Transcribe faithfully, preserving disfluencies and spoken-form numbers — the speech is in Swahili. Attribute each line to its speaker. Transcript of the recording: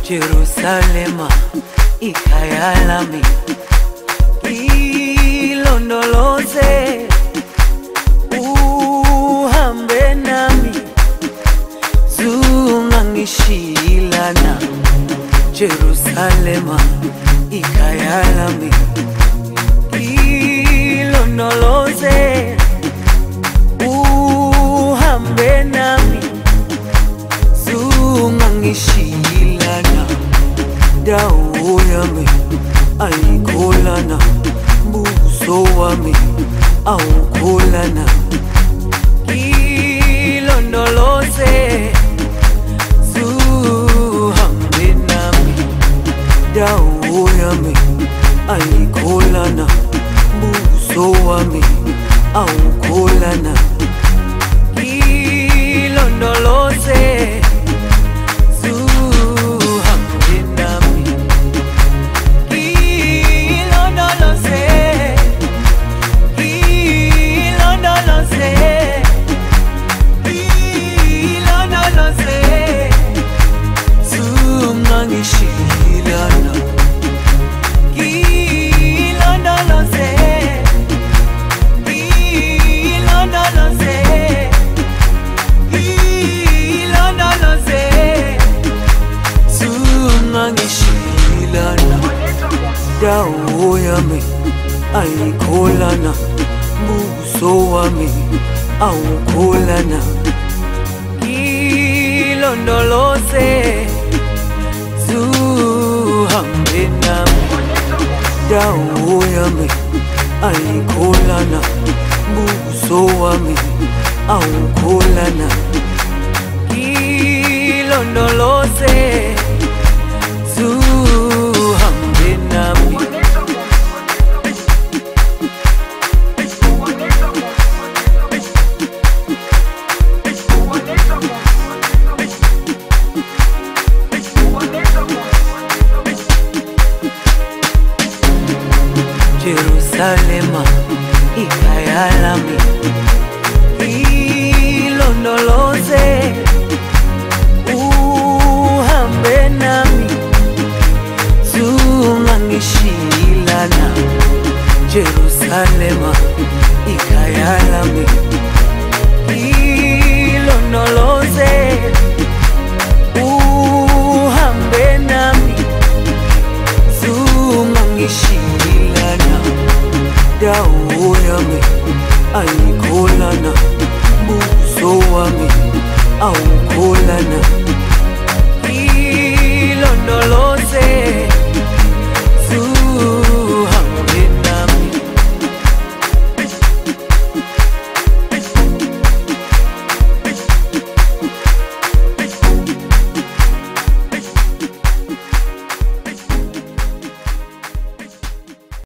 Speaker 1: Jerusalema ikhaya lami, ilondoloze uhambe nami, zungangishilana. Jerusalema ikhaya lami, ilondoloze uhambe nami, zungangishilana. Dawo yami ayikholana, buso wami awukholana. Ilondoloze zuhambe nami, dawo yami ayikholana, buso wami awukholana. Ilondoloze ngishilana, ilondoloze, ilondoloze, ilondoloze, zungangishilana. Dawo yami ayikholana, buso wami awukholana. Ilondoloze zuhambe nami, dawo yami ayikholana, buso wami awukholana. Ilondoloze zuhambe nami. Jerusalema ikhaya lami, ilondoloze uhambe nami, zungangishilana. Jerusalema ikhaya lami, ilondoloze uhambe nami, zungangishilana. Dawo yami ayikholana, buso wami awukholana. Ilondoloze